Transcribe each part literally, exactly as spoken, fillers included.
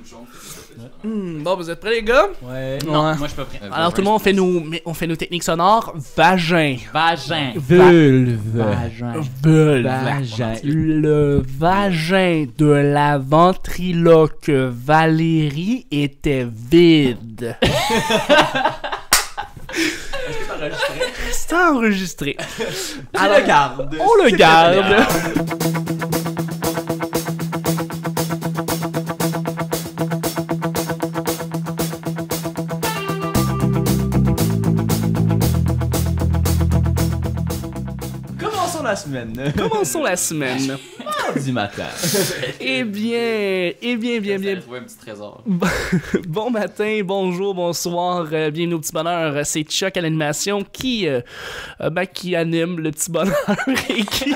Mmh, bon, vous êtes prêts, les gars? Ouais. Non, Ouais. moi je suis pas prêt. Euh, Alors, tout le monde, on fait nos, on fait nos techniques sonores. Vagin. Vagin. Vulve. Vagin. Vulve. Vagin. Le vagin de la ventriloque Valérie était vide. C'est enregistré. On le garde. On le garde. Commençons la semaine. Commençons la semaine. Mardi matin. Eh bien, eh bien, bien, bien. trouvé un petit trésor. Bon matin, bonjour, bonsoir, euh, bienvenue au Petit Bonheur. C'est Chuck à l'animation qui, euh, euh, ben, qui anime le Petit Bonheur et qui...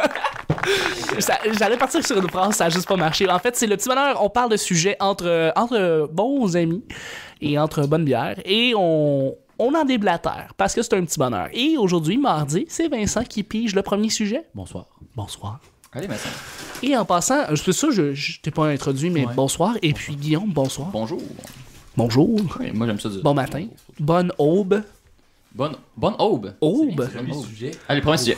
Ça- J'allais partir sur une phrase, ça a juste pas marché. En fait, c'est le Petit Bonheur, on parle de sujets entre, euh, entre bons amis et entre bonnes bières et on... On en déblatère parce que c'est un petit bonheur. Et aujourd'hui, mardi, c'est Vincent qui pige le premier sujet. Bonsoir. Bonsoir. Allez, Vincent. Et en passant, c'est ça, je, je t'ai pas introduit, mais Ouais. bonsoir. Et puis Guillaume, bonsoir. Bonjour. Bonjour. Oui, moi j'aime ça dire. Bon matin. Bonne aube. Bonne, bonne aube. Aube. C'est bien, Premier aube. sujet. Allez, premier sujet.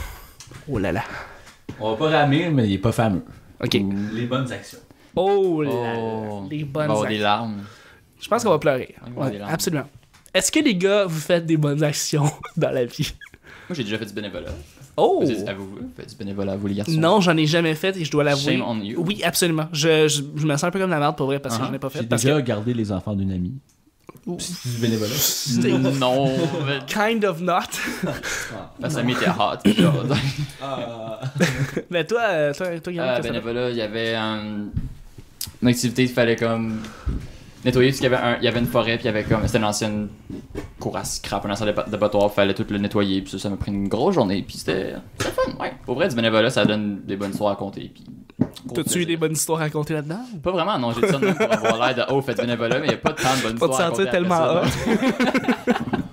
Oh là là. On va pas ramer, mais il est pas fameux. OK. Les bonnes actions. Oh là là. Oh. Les Il bonnes va y avoir actions. des larmes. Je pense qu'on va pleurer. Il va y avoir Ouais, des larmes. absolument. Est-ce que les gars, vous faites des bonnes actions dans la vie? Moi j'ai déjà fait du bénévolat. Oh! Vous, avez-vous fait du bénévolat, vous les garçons? Non, j'en ai jamais fait et je dois l'avouer. Shame on you. Oui, absolument. Je, je, je me sens un peu comme la merde pour vrai parce que Uh-huh. j'en ai pas fait. J'ai Parce déjà gardé les enfants d'une amie. que... C'est du bénévolat. Non. mais- Kind of not. Parce que Samy était hot. genre. Ah. Mais toi, euh, toi, toi, Guillaume, Euh, qu'est-ce que t'as fait? bénévolat, il y avait euh, une activité, il fallait comme nettoyer parce qu'il y avait un, il y avait une forêt puis il y avait comme c'était une ancienne cour à scrap, un ancien dépa- dépotoir, il fallait tout le nettoyer puis ça, ça m'a pris une grosse journée puis c'était c'était fun, ouais. Pour vrai, du bénévolat, ça donne des bonnes histoires à compter puis gros T'as-tu eu plaisir. des bonnes histoires à raconter là-dedans? Pas vraiment, non, j'ai dit ça de même pour avoir l'air de oh, faites du bénévolat, mais il y a pas tant de bonnes Pas te histoires à sentir raconter tellement après hot. ça, non.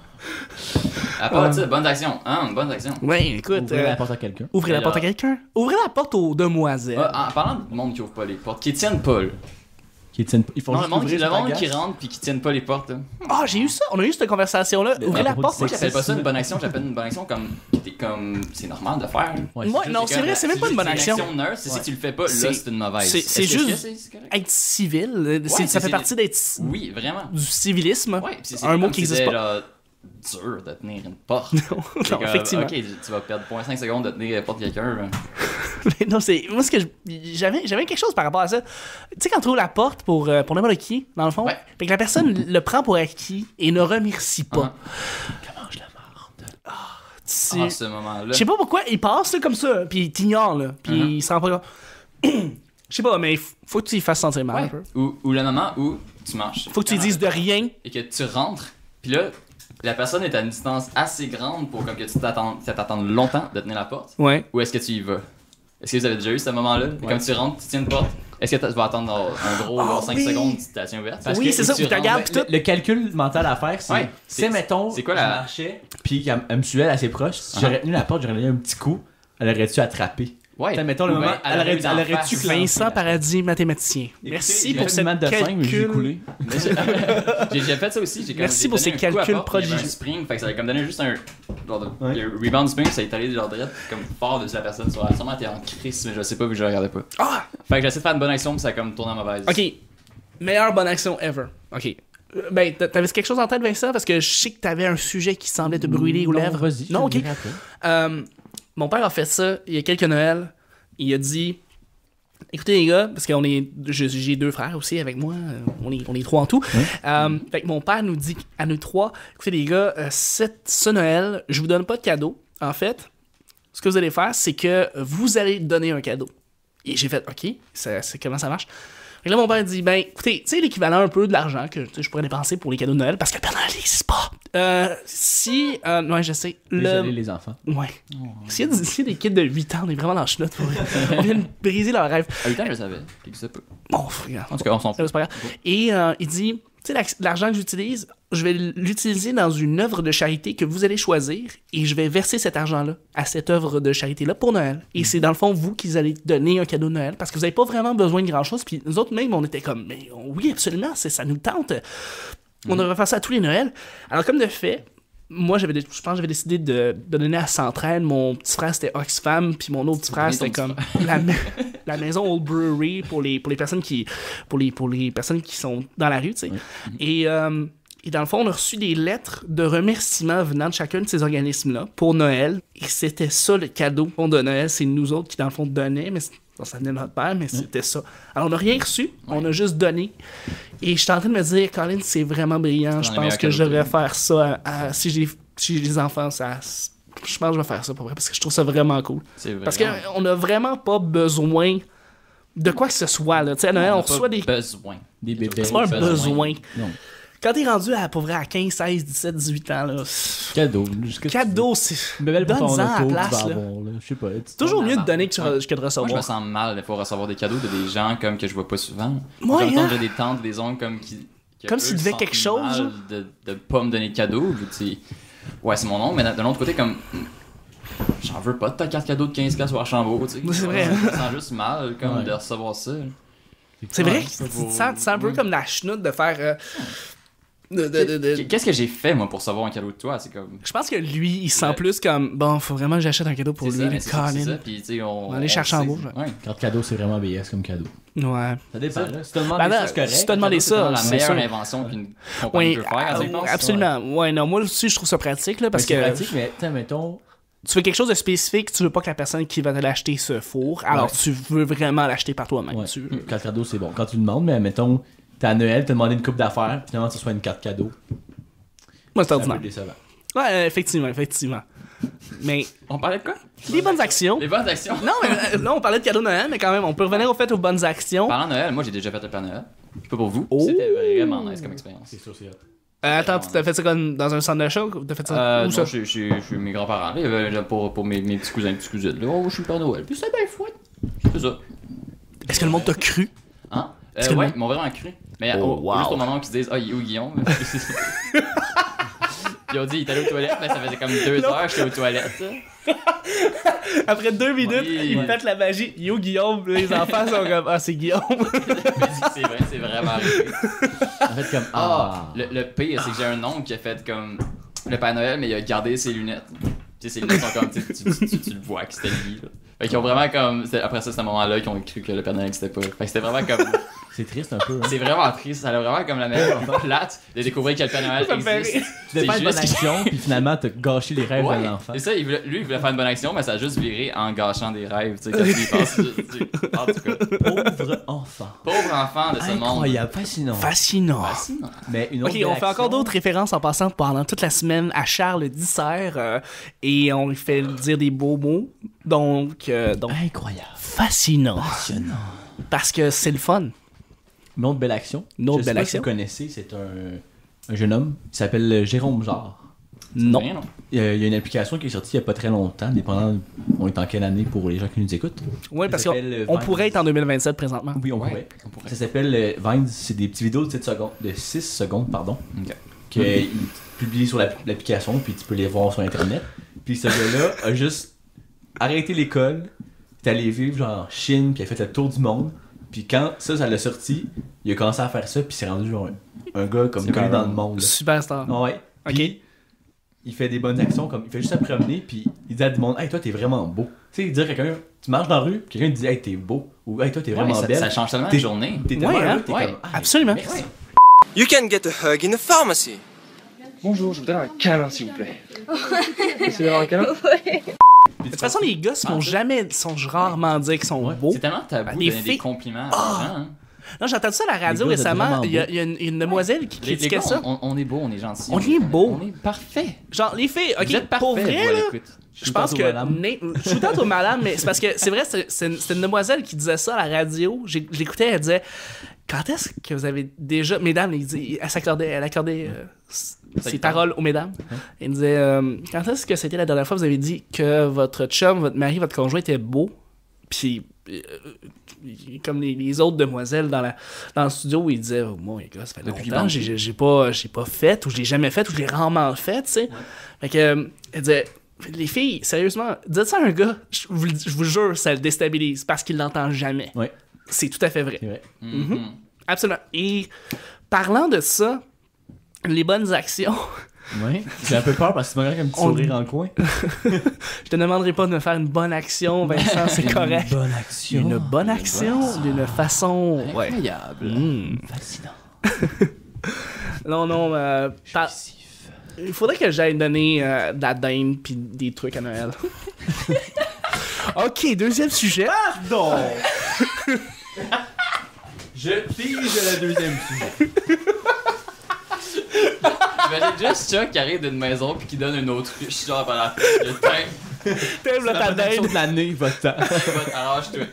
À part de ça, bonnes actions, hein, bonnes actions. Ouais, écoute. Ouvrir euh, la porte à quelqu'un. ouvrez la Mais porte là- à quelqu'un. Ouvrez la porte aux demoiselles. Ah, en parlant de monde qui ouvre pas les portes, qui tiennent pas, là. Qui tiennent Ils font Non, le juste monde, qui, ouvrir le sur monde ta qui gaz. rentre puis qui tiennent pas les portes, là. Ah, j'ai eu ça. On a eu cette conversation-là. Mais Ouvrez à la propos porte. du Moi, moi, j'appelle je pas ça une bonne action, j'appelle une bonne action comme. qui était comme. C'est normal de faire. Ouais, Ouais, c'est non, juste- c'est vrai, c'est même pas une bonne action. C'est une action nurse, c'est si Ouais. tu le fais pas, là, C'est- c'est une mauvaise. c'est- Est-ce c'est que- juste- est-ce que c'est correct? Être civil, euh, c'est- Ouais, ça c'est- fait partie d'être Oui, vraiment. du civilisme. Ouais, puis c'est c'est Un mot comme qui si existe c'était, pas. là, dur de tenir une porte. Non, C'est comme, effectivement. Ok, tu vas perdre zéro virgule cinq secondes de tenir la porte de quelqu'un. là. Mais non, c'est. Moi, ce que je- j'avais, j'avais quelque chose par rapport à ça. Tu sais, quand tu ouvres la porte pour, euh, pour n'importe qui, dans le fond, Ouais. fait que la personne le prend pour acquis et ne remercie pas. Uh-huh. Comment je la marde. C'est- Ah, ce moment-là. Je sais pas pourquoi, il passe là, comme ça, puis il t'ignore, là, puis Uh-huh. il se rend pas compte. Je sais pas, mais f- faut que tu y fasses sentir mal un Ouais. peu. Ou, ou le moment où tu marches. Faut que tu lui dises de rien. Et que tu rentres, puis là, la personne est à une distance assez grande pour comme que tu t'attendes, ça t'attende longtemps de tenir la porte. Ouais. Ou est-ce que tu y vas? Est-ce que vous avez déjà eu ce moment-là? Comme tu rentres, tu tiens une porte, est-ce que tu vas attendre genre, un gros Ah, cinq oui. secondes de station ouverte? Parce Oui, que c'est ça, tu où tu regardes, rentres- puis tout. Le, le calcul mental à faire, c'est. Ouais. C'est, C'est- mettons, c'est quoi je la- marchais, puis qu'elle elle me suivait assez proche. Si Uh-huh. j'aurais tenu la porte, j'aurais donné un petit coup. Elle aurait-tu attrapé? Ouais. T'sais, mettons le Ou moment, ben, elle aurait, eu elle d'en aurait face. tu Vincent Paradis, mathématicien. Merci pour cette cette maths de cinq, mais j'ai calcul. coulé. Mais j'ai j'ai déjà fait ça aussi. J'ai comme- Merci j'ai pour donné ces un coup à calculs porte, puis il y avait prodigieux. un spring, fait que ça avait comme donné juste un. Genre de, Ouais. le rebound spring, ça est allé genre direct comme fort dessus la personne. Ça a sûrement été en crise, mais je sais pas vu que je regardais pas. Ah! Fait que j'essaie de faire une bonne action, puis ça a comme tourné en mauvaise. Ok. Meilleure bonne action ever. Ok. Euh, Ben, t'a- t'avais quelque chose en tête, Vincent? Parce que je sais que t'avais un sujet qui semblait te brûler aux Non, lèvres. Vas-y, je Non, te ok. le dirai après. Euh, mon père a fait ça il y a quelques Noëls. Il a dit écoutez, les gars, parce qu'on est. je- J'ai deux frères aussi avec moi. euh, On est, on est trois en tout. Ouais. Euh, fait que mon père nous dit à nous trois écoutez, les gars, euh, cette- ce Noël, je vous donne pas de cadeau. En fait, ce que vous allez faire, c'est que vous allez donner un cadeau. Et j'ai fait ok, ça- c'est comment ça marche? Fait que là, mon père dit, ben, écoutez, tu sais, l'équivalent un peu de l'argent que tu sais, je pourrais dépenser pour les cadeaux de Noël, parce que le Père Noël n'existe pas. Euh, si, euh, ouais, je sais, le... Désolé, les enfants. Ouais. S'il y, a des- s'il y a des kids de huit ans, on est vraiment dans le chenoute, pour vrai. On vient de briser leur rêve. À huit ans, je le savais. Qu'il existait pas. Bon, regarde. En tout cas, on s'en Ça, fout. c'est pas grave. Et euh, il dit, tu sais, la- l'argent que j'utilise, je vais l'utiliser dans une œuvre de charité que vous allez choisir et je vais verser cet argent-là à cette œuvre de charité-là pour Noël. Et c'est dans le fond vous qui allez donner un cadeau de Noël parce que vous n'avez pas vraiment besoin de grand-chose. Puis nous autres même, on était comme, mais oui, absolument, c'est, ça nous tente. On devrait faire ça à tous les Noëls. Alors comme de fait, moi, j'avais, je pense que j'avais décidé de, de donner à Centraide. Mon petit frère, c'était Oxfam, puis mon autre petit frère, c'était comme la, la maison Old Brewery pour les, pour les personnes qui pour les, pour les personnes qui sont dans la rue, tu sais. Oui. Et, euh, et dans le fond, on a reçu des lettres de remerciements venant de chacun de ces organismes-là pour Noël. Et c'était ça, le cadeau de Noël. C'est nous autres qui, dans le fond, donnaient, mais ça venait de notre père, mais c'était oui. ça. Alors, on n'a rien reçu, oui. on a juste donné. Et je suis en train de me dire, Colin, c'est vraiment brillant. Je pense que je devrais faire ça à, à, si, j'ai, si j'ai des enfants. Ça, je pense que je vais faire ça pour vrai, parce que je trouve ça vraiment cool. C'est parce qu'on n'a vraiment pas besoin de quoi que ce soit. Là. À Noël, on, on reçoit des... besoin. Des bébés. C'est pas un besoin. besoin. Non. Quand t'es rendu à, pour vrai, à quinze, seize, dix-sept, dix-huit ans, là... Cadeau. Cadeau, c'est... Donne-en à la place, là. Avoir, là. Je sais pas. C'est toujours mieux de donner que, ouais. que de recevoir. Moi, je me sens mal de pouvoir recevoir des cadeaux de des gens comme que je vois pas souvent. Moi, Genre, hein? j'ai des tantes, des oncles comme qui... Comme s'ils devaient quelque chose. De, de pas me donner de cadeaux. Je ouais, c'est mon nom, mais d'un autre côté, comme... J'en veux pas de ta carte cadeau de quinze dollars sur Archambault, tu sais. C'est vrai. Je me sens juste mal, comme, ouais. de recevoir ça. C'est vrai que tu te sens un peu comme la chenoute de faire... Euh... De, de, de, de... Qu'est-ce que j'ai fait, moi, pour savoir un cadeau de toi? C'est comme... Je pense que lui, il sent ouais. plus comme, bon, faut vraiment que j'achète un cadeau pour c'est lui, ça, Colin. C'est ça, puis tu sais, on... On va aller chercher en beau. Ouais. Carte cadeau, c'est vraiment B S comme cadeau. Ouais. Ça dépend, là. Si tu te demandes ben ça, c'est correct. Si tu te demandes ça, c'est la meilleure sûr. Invention qu'une compagnie oui, peut faire. Euh, absolument. Ouais. ouais, non, moi aussi, je trouve ça pratique, là, parce mais que... C'est pratique, mais, tiens, mettons... Tu veux quelque chose de spécifique, tu veux pas que la personne qui va te l'acheter se fourre, alors ouais. tu veux vraiment l'acheter par toi-même. Ouais. Tu... Carte cadeau, c'est bon. Quand tu demandes, mais mettons, t'es à Noël, t'as demandé une coupe d'affaires, finalement, que ce soit une carte cadeau. Moi, c'est ordinaire. Ouais, euh, effectivement, effectivement. Mais. On parlait de quoi? Les bonnes actions. Les bonnes actions? Non, mais euh, là, on parlait de cadeau de Noël, mais quand même, on peut revenir au fait aux bonnes actions. Parlant de Noël, moi, j'ai déjà fait le Père Noël. Pas pour vous. Oh. C'était vraiment nice comme expérience. C'est sûr, c'est hot. Euh, attends, tu t'as fait ça comme dans un centre de show? T'as fait ça euh, où non, ça? Je suis mes grands-parents. Il y avait là, pour, pour mes, mes petits cousins et petites cousines. Là, oh, je suis le Père Noël. Puis c'était bien fouette. C'est ça. Est-ce que le monde t'a cru? Hein? Euh, ouais, monde... ils m'ont vraiment cru. Mais oh, au, wow. juste au moment où ils se disent, ah, il est où Guillaume? Ils ont dit, il est allé aux toilettes, mais ça faisait comme deux non. heures que j'étais aux toilettes. Après deux minutes, oui, ils ouais. pètent la magie. Yo, Guillaume, les enfants sont comme, ah, c'est Guillaume. c'est vrai, c'est vraiment arrivé. En fait, comme, ah, le, le pire, c'est que j'ai un oncle qui a fait comme le Père Noël, mais il a gardé ses lunettes. Tu sais, ses lunettes sont comme, tu, tu, tu, tu, tu le vois que c'était lui, là. Fait qu'ils ont vraiment comme, après ça, c'est un moment-là qu'ils ont cru que le Père Noël n'existait pas. Fait que c'était vraiment comme. C'est triste un peu. Hein? C'est vraiment triste. Ça a vraiment comme la meilleure plate de découvrir que le Père Noël existe. Tu devais faire une bonne action, puis finalement, t'as gâché les rêves ouais, de l'enfant. C'est ça, il voulait, lui, il voulait faire une bonne action, mais ça a juste viré en gâchant des rêves. Tu sais, quand il pense. Tu, en tout cas. Pauvre enfant. Pauvre enfant de ce monde. Incroyable, fascinant. Fascinant. Fascinant. Mais une autre ok, on fait action... encore d'autres références en passant pendant toute la semaine à Charles Dissert euh, et on lui fait dire des beaux mots. Donc, euh, donc incroyable. Fascinant. Fascinant. Parce que c'est le fun. Une autre belle action. Une autre Je belle sais pas action. Si vous connaissez, c'est un, un jeune homme qui s'appelle Jérôme Jarre. Non. Rien, non. Il y, a, il y a une application qui est sortie il n'y a pas très longtemps, dépendant on est en quelle année pour les gens qui nous écoutent. Oui, parce qu'on pourrait être en deux mille vingt-sept présentement. Oui, on, ouais, pourrait. on pourrait. Ça s'appelle euh, Vines, c'est des petits vidéos de sept secondes, de six secondes, pardon, okay. qu'il mm-hmm. publie sur l'application, puis tu peux les voir sur Internet. Puis ce gars-là a juste arrêté l'école, est allé vivre genre en Chine, puis il a fait le tour du monde. Puis quand ça, ça l'a sorti, il a commencé à faire ça, puis il s'est rendu genre un, un gars comme connu dans le monde. Là. Superstar. Ouais. Puis, ok. Il fait des bonnes actions, comme il fait juste se promener, puis il dit à tout le monde, hey, toi, t'es vraiment beau. Tu sais, dire à quelqu'un, tu marches dans la rue, puis quelqu'un te dit, hey, t'es beau. Ou, hey, toi, t'es vraiment ouais, ça, belle. Ça change tellement de journée. T'es tellement ouais, heureux, hein? t'es ouais. comme, ah, absolument. Merci. You can get a hug in a pharmacy. Bonjour, je voudrais un câlin, s'il vous plaît. Essayez d'avoir un câlin? Ouais. De toute façon, les gars se font jamais, sont rarement dire qu'ils sont ouais. beaux. C'est tellement tabou de donner filles... des compliments à oh. gens. Hein. Non, j'ai entendu ça à la radio récemment. Il y, a, il y a une, une demoiselle qui les, critiquait les gars, ça. On, on est beau, on est gentil. On, on est beau. On est parfait. Genre, les filles, ok, vous êtes parfait, pour vrai, là, je pense que. Je suis tantôt madame, mais c'est parce que c'est vrai, c'est, c'est, une, c'est une demoiselle qui disait ça à la radio. J'ai, je l'écoutais, elle disait quand est-ce que vous avez déjà. Mesdames, elle, dit, elle s'accordait, elle accordait euh, ses paroles aux mesdames. Hein? Elle disait euh, quand est-ce que c'était la dernière fois que vous avez dit que votre chum, votre mari, votre conjoint était beau? puis euh, comme les, les autres demoiselles dans, la, dans le studio, ils disaient oh, moi, les gars, ça fait Depuis longtemps, qu'il j'ai, j'ai, pas, j'ai pas fait, ou je l'ai jamais fait, ou je l'ai rarement fait, tu sais. Ouais. Fait que, euh, elle disait les filles, sérieusement, dites ça à un gars, je vous, je vous jure, ça le déstabilise parce qu'il l'entend jamais. Ouais. C'est tout à fait vrai. C'est vrai. Mm-hmm. Mm-hmm. Absolument. Et parlant de ça, les bonnes actions. Ouais. J'ai un peu peur parce que tu m'as un petit On- sourire dans le coin. Je te demanderai pas de me faire une bonne action, Vincent, c'est correct. Une bonne action. Une bonne action d'une façon. Ouais. Incroyable. Mm. Fascinant. Non, non, euh, par- Jouissif. il faudrait que j'aille donner euh, de la dinde pis des trucs à Noël. Ok, deuxième sujet. Pardon! Je pige le deuxième sujet. J'imagine juste Chuck qui arrive d'une maison puis qui donne une autruche, genre par la le teint. T'aimes le ta La bonne action dinde. de l'année, votre temps. Arrange-toi.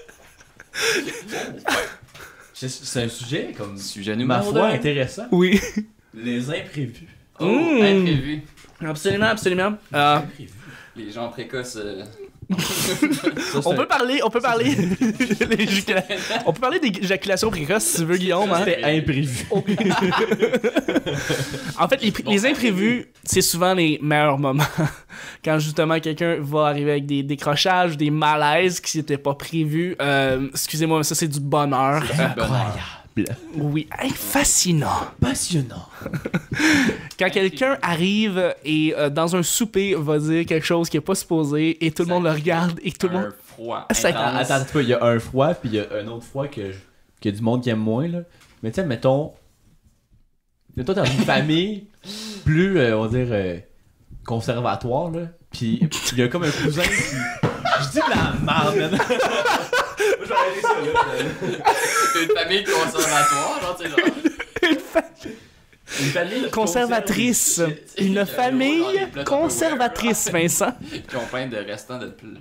C'est c'est un sujet comme, Sujet ma numéro foi, deux. intéressant. Oui. Les imprévus. Oh, Mm. imprévu. Absolument, absolument. Euh, Imprévus. Les gens précoces. euh, Ça, c'est on un- peut parler, on peut parler, l'éjacula- on peut parler d'éjaculation précoce si tu veux, Guillaume. Hein? C'était imprévu. En fait, les, les imprévus, c'est souvent les meilleurs moments. Quand justement quelqu'un va arriver avec des décrochages, des malaises qui n'étaient pas prévus. Euh, excusez-moi, mais ça c'est du bonheur. Euh, Incroyable. oui, hey, fascinant. Passionnant. Quand quelqu'un arrive et euh, dans un souper va dire quelque chose qui est pas supposé et tout le Ça monde le regarde et tout le monde. Un froid. Ça- intense. Attends, attends, il y a un froid, puis il y a un autre froid que je- qu'il y a du monde qui aime moins, là. Mais tu sais, mettons. Mettons, dans une famille plus, euh, on va dire, euh, conservatoire, là. Puis il y a comme un cousin qui. Je dis de la merde, man. Moi, je vais arrêter ça, là. Une famille conservatoire, genre, tu sais, genre. Une fa- Une famille conservatrice. C'est- Une c'est- famille c'est- c'est- conservatrice, Vincent. Qui ont plein de restants de plus.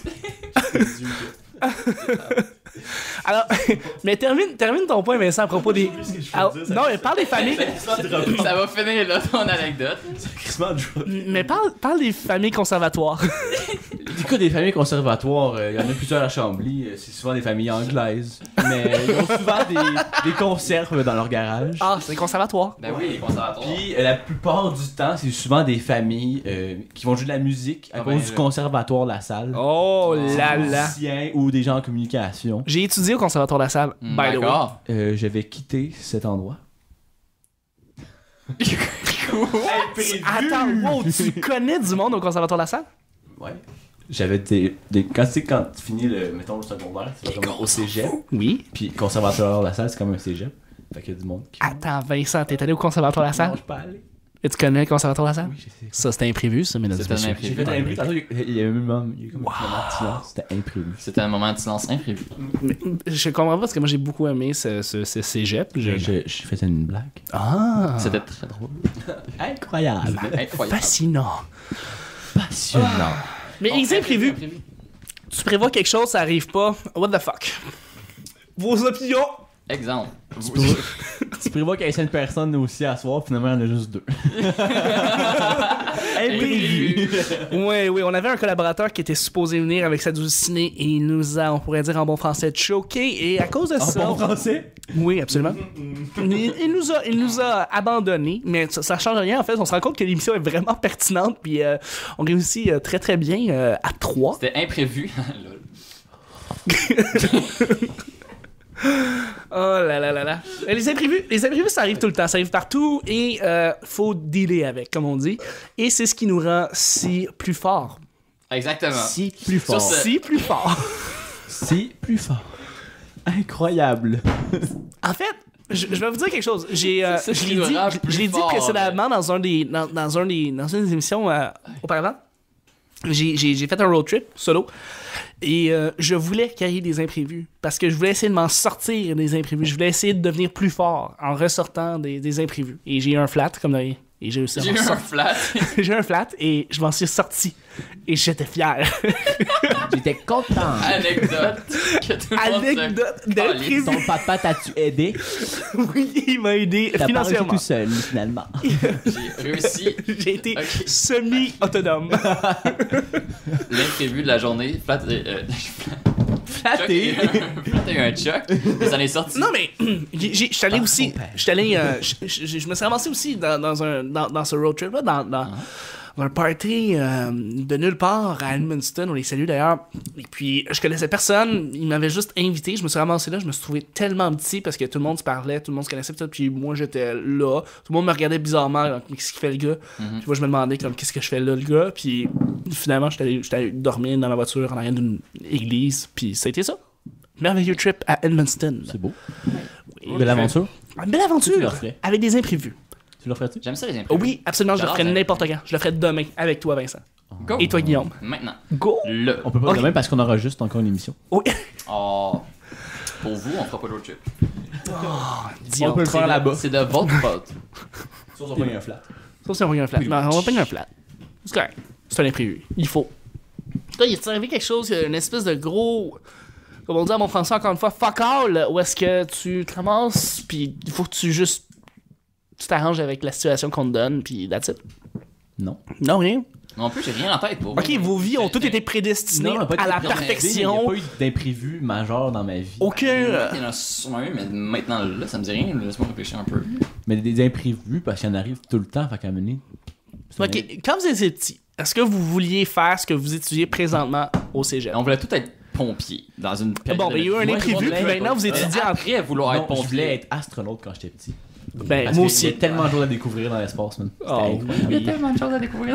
Alors, mais termine, termine ton point, Vincent, à propos des. Alors, non, mais parle des familles. Ça va finir là, ton anecdote. Mais parle, parle des familles conservatoires. Du coup, des familles conservatoires, euh, il y en a plusieurs à Chambly. euh, C'est souvent des familles anglaises. Mais ils ont souvent des, des conserves dans leur garage. Ah, c'est conservatoire. Ben oui, les conservatoires. Puis euh, la plupart du temps, c'est souvent des familles euh, qui vont jouer de la musique à Ah cause ben, du euh, conservatoire de la salle. Oh Des là là. musiciens ou des gens en communication. J'ai étudié au conservatoire de la salle. Hmm, By the way. D'accord. Euh, je vais quitter cet endroit. Attends, wow, tu connais du monde au conservatoire de la salle? Ouais. J'avais des, des quand tu sais quand tu finis le mettons le secondaire, c'est comme au cégep. Oui. Puis conservatoire de la salle, c'est comme un cégep. Fait qu'il y a du monde qui Attends, Vincent, t'es allé au conservatoire de la Non, salle? je suis pas allé. Et tu connais le conservatoire de la salle? Oui, je sais. Ça, c'était imprévu, ça, mesdames et C'était un messieurs. imprévu. J'ai fait un imprévu. Tantôt, il y a même il y a comme Wow. un moment de silence. C'était imprévu. C'était un moment de silence imprévu. Mais, je comprends pas parce que moi, j'ai beaucoup aimé ce, ce, ce cégep. Je- Je, je faisais une blague. Ah! C'était très drôle. Incroyable. Incroyable. Fascinant. Passionnant. Mais les imprévus, tu prévois quelque chose, ça arrive pas. What the fuck? Vos opinions? Exemple. Tu prévois qu'il y ait cinq personnes aussi à soir, finalement, il y en a juste deux. Imprévu. Oui, oui, on avait un collaborateur qui était supposé venir avec sa douce ciné et il nous a, on pourrait dire en bon français, choqué. Et à cause de En ça. bon français? Oui, absolument. il, il nous a, il nous a abandonnés, mais ça, ça change rien en fait. On se rend compte que l'émission est vraiment pertinente, puis euh, on réussit euh, très très bien euh, à trois. C'était imprévu. Lol. Oh là là là là. Euh, Les imprévus, les imprévus, ça arrive tout le temps, ça arrive partout et euh, faut dealer avec, comme on dit. Et c'est ce qui nous rend si plus forts. Exactement. Si plus fort. Sur ce- Si plus forts. Si plus fort. Incroyable. En fait, je, je vais vous dire quelque chose. J'ai, euh, C'est ça je qui l'ai nous dit, rend je- plus je l'ai dit forts, précédemment dans un des, dans, dans un des, dans une des émissions euh, auparavant. J'ai, j'ai, j'ai fait un road trip solo et euh, je voulais qu'il y ait des imprévus parce que je voulais essayer de m'en sortir des imprévus. Je voulais essayer de devenir plus fort en ressortant des, des imprévus. Et j'ai eu un flat comme de rien. Et j'ai réussi à J'ai m'en eu un sortir. flat. J'ai eu un flat et je m'en suis sorti. Et j'étais fier. J'étais content. Anecdote. Que tout le monde se- Anecdote Oh, d'imprévu. Ton papa t'as-tu aidé? Oui, il m'a aidé T'as pas réussi financièrement. tout seul, finalement. J'ai réussi J'ai été Ok. semi-autonome. l'imprévu de la journée. Flat. euh, euh, flatté. T'as eu un choc, mais ça en est sorti. Non, mais j'ai- j'ai- je suis allé Par aussi. son père. Je suis allé. euh, je- je je me suis ramassé aussi dans, dans, un, dans, dans ce road trip-là, dans, dans, dans un party euh, de nulle part à Edmundston. On les salue d'ailleurs. Et puis, je connaissais personne. Ils m'avaient juste invité. Je me suis ramassé là. Je me suis trouvé tellement petit parce que tout le monde se parlait, tout le monde se connaissait. Puis, tout, puis moi, j'étais là. Tout le monde me regardait bizarrement. Là, qu'est-ce qu'il fait le gars? Puis moi, je me demandais comme qu'est-ce que je fais là, le gars. Puis finalement, j'étais allé, j'étais allé dormir dans ma voiture en arrière d'une église. Puis ça a été ça. Merveilleux trip à Edmundston. C'est beau. Oui. Belle aventure. Une belle Tu aventure le referais? avec des imprévus. Tu le ferais-tu? J'aime ça les Oh imprévus. oui, absolument, je le J'adore ferai ça. n'importe quand. Je le ferai demain avec toi, Vincent. Go. Et toi, Guillaume. Maintenant. Go! Le. On peut pas Ok. demain parce qu'on enregistre encore une émission. Oui. Oh. Pour vous, on fera pas de road trip. On peut le faire là-bas. C'est de votre faute. Ça, on va un flat. Ça, c'est un un flat. Non, on va peindre un flat. C'est correct. C'est un imprévu. Il faut. Là, il est arrivé quelque chose, une espèce de gros. Comme on dit à mon français encore une fois, fuck all, où est-ce que tu te ramasses, puis il faut que tu juste. Tu t'arranges avec la situation qu'on te donne, puis that's it. Non. Non, rien. Non plus, j'ai rien en tête pour Ok, vous. vos vies ont toutes été prédestinées Non, pas de à la prédestiné, Il n'y perfection. a pas eu d'imprévu majeur dans ma vie. Aucun. euh, Il y en a sûrement eu, mais maintenant là, ça me dit rien. Laisse-moi réfléchir un peu. Mais des imprévus, parce qu'il y en arrive tout le temps, fait qu'à un moment donné, c'est Ok, quand vous étiez petit, est-ce que vous vouliez faire ce que vous étudiez présentement au cégep? On voulait tout être pompier dans une période. Bon, ben, il y a eu un Moi, imprévu, je puis voulais- maintenant vous étudiez en. Après, vouloir Non, être pompier. je voulais être astronaute quand j'étais petit. Ben, Parce moi qu'il y a aussi. tellement de choses à découvrir dans l'espace, man. C'était Oh, incroyable. Il y a tellement de choses à découvrir.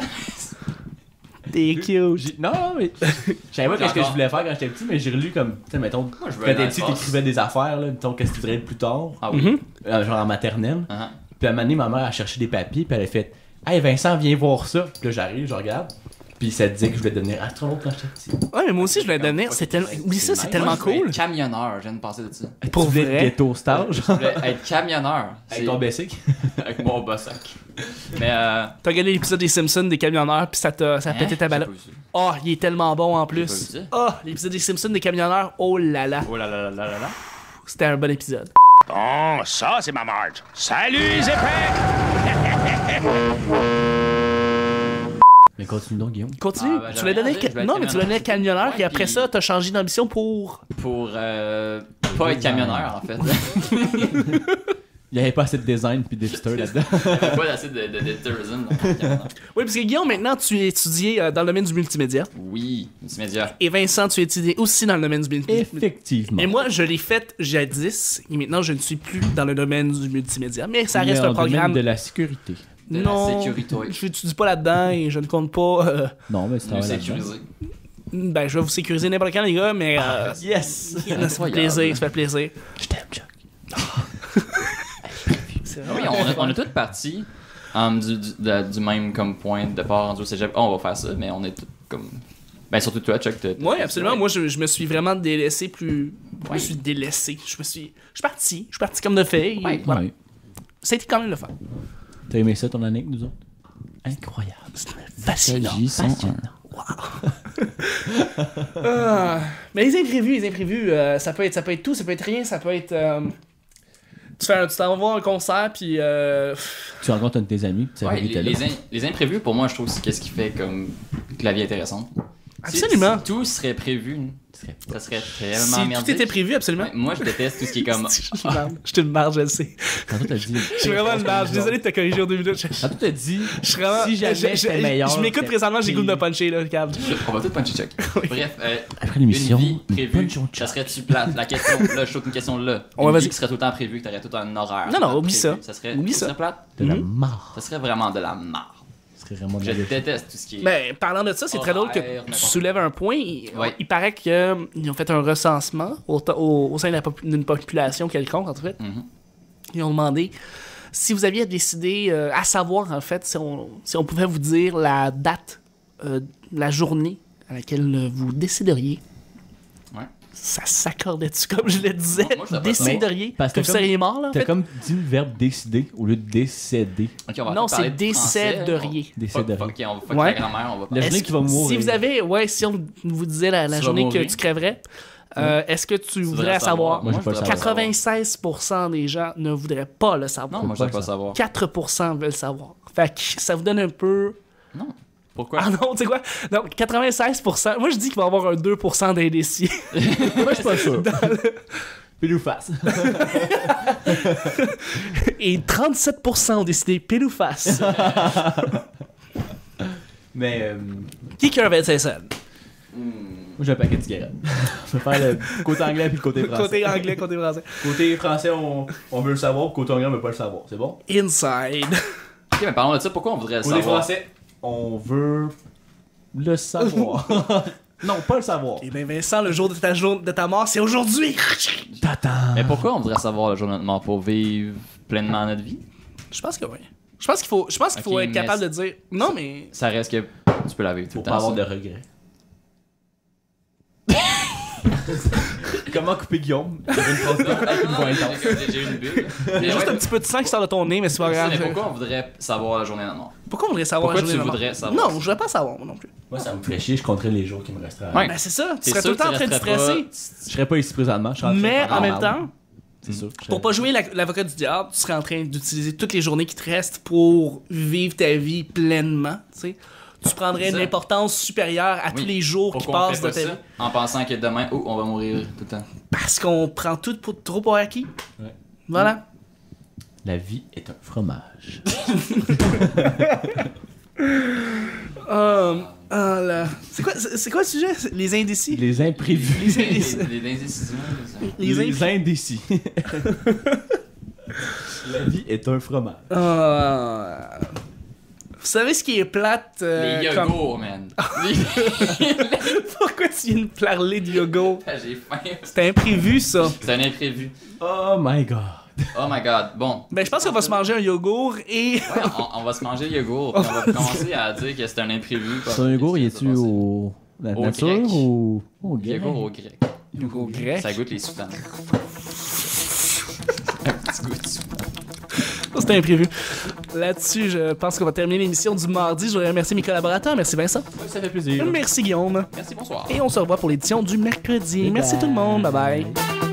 T'es cute. J'ai- Non, non, mais je savais pas qu'est-ce que je voulais faire quand j'étais petit, mais j'ai relu comme, tu sais, mettons, Moi, je veux quand aller dans t'étais petit, l'espace. t'écrivais des affaires, là, mettons, qu'est-ce que tu voudrais être plus tard, Ah oui. Mhm. euh, genre en maternelle. Uh-huh. Puis à un moment donné, ma mère a cherché des papiers, puis elle a fait « Hey Vincent, viens voir ça. » Puis là, j'arrive, je regarde, puis ça disait que je voulais devenir astronaute quand j'étais petit. Ouais, mais moi aussi, je voulais donner. C'est tellement. Oui, ça, c'est tellement Moi, je voulais cool. être camionneur, je viens de passer de ça. Pour Tu voulais être vrai. ghetto stage, Je voulais être camionneur. avec C'est- ton basic. Avec mon bossac. Mais euh. T'as regardé l'épisode des Simpsons des camionneurs, puis ça t'a ça a hein, pété ta j'ai balle. pas vu ça. Oh, il est tellement bon en J'ai pas vu plus. ça. Oh, l'épisode des Simpsons des camionneurs, oh là là. Oh là là là là là là. C'était un bon épisode. Bon, ça, c'est ma Marge. Salut, les épais! Mais continue donc, Guillaume. Continue. Ah, ben, tu j'avais l'as donné. rien dit, je voulais Non, être mais tu l'as donné camionneur. camionneur, Ouais, puis après puis- ça, t'as changé d'ambition pour. Pour euh. Pas être camionneur en fait. Il n'y avait pas assez de design puis d'éditeur là-dedans. Pas assez de, de, de tourism. donc, camionneur. Oui, parce que Guillaume, maintenant, tu es étudié euh, dans le domaine du multimédia. Oui, multimédia. Et Vincent, tu es étudié aussi dans le domaine du multimédia. Effectivement. Et moi, je l'ai fait jadis, et maintenant, je ne suis plus dans le domaine du multimédia. Mais ça Mais reste en un programme. domaine de la sécurité. De la non, sécurité. je n'étudie pas là-dedans et je ne compte pas. euh, Non, mais c'est Mieux là sécurisé. ben, je vais vous sécuriser n'importe quand, les gars, mais. euh, Yes! ça fait Incroyable. plaisir, ça fait plaisir. Je t'aime, Chuck. C'est Ah oui, on a, on a toutes parti um, du, du, de- du même comme point de départ rendu au cégep. Oh, on va faire ça, mais on est tous comme. Ben, surtout toi, Chuck. t'as- t'as Oui, fait absolument. ça. Moi, je, je me suis vraiment délaissé plus. Je me Ouais. suis délaissé. Je me suis. Je suis parti. Je suis parti comme de fait. et Ouais. voilà. Ouais. Ça a été quand même le fun. T'as aimé ça ton année avec nous autres? Incroyable. C'était fascinant. J cent un. fascinant. Ah, mais les imprévus, les imprévus, euh, ça peut être, ça peut être tout, ça peut être rien, ça peut être. euh, tu fais un, tu t'en vas voir un concert puis. Euh, Tu rencontres un de tes amis, puis ça Ouais, va les, était là. les, in- les imprévus, pour moi, je trouve que c'est qu'est-ce qui fait comme que la vie est intéressante. Si- Absolument. Si, tout serait prévu, ça serait tellement si tout merdique. était prévu, absolument. Ouais, moi, je déteste tout ce qui est comme. Je suis une marde, je suis une marde, je le sais. Tantôt t'as dit. Je suis vraiment une marde. Je suis désolé de te corriger en deux minutes. Je, Tantôt t'as dit. je suis vraiment. Si jamais je, je- c'était meilleur, je m'écoute c'était présentement, j'ai pire. goût de me puncher, là, Cab. On va tout puncher check. Bref, euh, Après une l'émission, vie une prévue, punch on ça chat. serait-tu plate? La question, là, je saute une question là. Ouais, Une vas-y. vie qui serait tout le temps prévue, que t'aurais tout un horaire. Non, non, tout oublie prévu. ça. Ça serait, Oublie ça ça. serait plate. De la Mhm. marre. Ça serait vraiment de la marre. Ce serait vraiment de Je la déteste tout ce qui est. Mais parlant de ça, c'est très drôle que Horaire, tu n'importe soulèves un point. Il, Ouais. il paraît qu'ils ont fait un recensement au, au- au sein de la popu- d'une population quelconque, en fait. Mhm. Ils ont demandé si vous aviez décidé, euh, à savoir, en fait, si on, si on pouvait vous dire la date, euh, la journée à laquelle euh, vous décideriez. Ouais. Ça s'accordait-tu, comme je le disais? Moi, moi, je l'ai pas décideriez? Mais- parce que que vous comme- seriez mort, là, en T'as fait? comme dit le verbe décider au lieu de décéder. Ok, on va Non, parler c'est de français. décéderiez. Décéderiez. Fuck, ok, on va fuck Ouais. la grammaire, on va La parler. journée Est-ce qui va que- mourir. Si vous avez, ouais, si on vous disait la, la Tu vas journée que mourir. tu crèverais, euh, est-ce que tu voudrais voudrais savoir? Moi, je veux pas le voudrais savoir. quatre-vingt-seize pour cent des gens ne voudraient pas le savoir. Non, moi, je veux Pourquoi pas ça? savoir. quatre pour cent veulent savoir. Fait que ça vous donne un peu Non. Pourquoi? Ah non, tu sais quoi? Non, quatre-vingt-seize pour cent. Moi, je dis qu'il va y avoir un deux pour cent d'indécis. Moi, je suis pas sûr. Pile ou face. Et trente-sept pour cent ont décidé pile ou face. Mais, euh, Qui qui a un vingt-cinq cents? moi, j'ai un paquet de cigarettes. Je vais faire le côté anglais puis le côté français. Côté anglais, côté français. Côté français, on, on veut le savoir. Côté anglais, on veut pas le savoir. C'est bon? Inside. Ok, mais parlons de ça. Pourquoi on voudrait le Côté savoir? français, on veut le savoir. Non, pas le savoir. Et bien, Vincent, le jour de ta, jour de ta mort, c'est aujourd'hui. T'attends. Mais pourquoi on voudrait savoir le jour de notre mort pour vivre pleinement notre vie? Je pense que oui. Je pense qu'il faut, je pense qu'il faut Ok, être mais capable de dire. Non, mais. Ça reste que tu peux la vivre tout Pour le temps. pas avoir ça. de regrets. Comment couper Guillaume? Il y avait une phrase avec une voix intense. J'ai j'ai eu une bulle. Il y a juste un petit peu de sang qui sort de ton nez, mais c'est pas grave. Mais pourquoi on voudrait savoir la journée de notre mort? Pourquoi on voudrait savoir Pourquoi la tu journée de la voudrais mort? savoir? Non, je voudrais pas savoir, moi non plus. Moi, ça me ferait chier, je compterais les jours qui me resteraient. Ouais. Ben, c'est ça. Tu T'es serais tout sûr le temps en que train tu de resterais stresser. Je serais pas ici présentement. Je serais en train de Mais faire en la même merde. temps, C'est sûr. pour pas jouer la- l'avocat du diable, tu serais en train d'utiliser toutes les journées qui te restent pour vivre ta vie pleinement, tu sais. Tu prendrais C'est une ça. importance supérieure à Oui. tous les jours qui Pourquoi on passent fait de pas ta ça vie. en pensant que demain, oh, on va mourir tout le temps. Parce qu'on prend tout pour, trop pour acquis. Ouais. Voilà. La vie est un fromage. Euh, ah là. C'est quoi, c'est c'est quoi le sujet? C'est Les indécis? Les imprévus. Les Les, indécis. les, les indécisions, ça. Les Les imprévus. indécis. La vie est un fromage. Ah. Vous savez ce qui est plate? euh, Les comme- yogourts, man. Pourquoi tu viens de parler de yogourt? J'ai faim. C'était imprévu, ça. C'est un imprévu. Oh my god. Oh my god. Bon. Ben, je pense qu'on va se manger un yogourt et... Ouais, on, on va se manger le yogourt. Puis on va commencer à dire que c'est un imprévu. Son yogourt, il est-tu au. La Au nature grec. ou. Au grec? Yogourt au grec. Yogourt grec? Ça goûte les soutanes. Un petit goût de soutane. Ça, c'était imprévu. Là-dessus, je pense qu'on va terminer l'émission du mardi. Je voudrais remercier mes collaborateurs. Merci Vincent. Oui, ça fait plaisir. Merci Guillaume. Merci, bonsoir. Et on se revoit pour l'édition du mercredi. Bye Merci bye. tout le monde. Bye bye.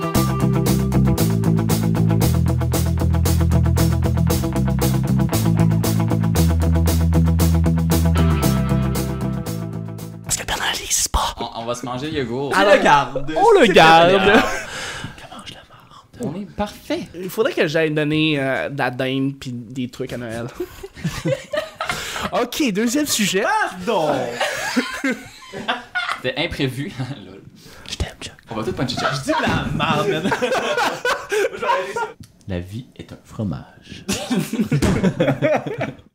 Parce que le Père Noël n'existe pas. On, on va se manger le yogourt. Alors, le garde. On le garde. On est parfait. Il faudrait que j'aille donner euh, de la dinde pis des trucs à Noël. Ok, deuxième sujet. Non. C'était imprévu. Lol. Je t'aime, Chuck. On va tout puncher Chuck. Je dis de la merde, man. La vie est un fromage.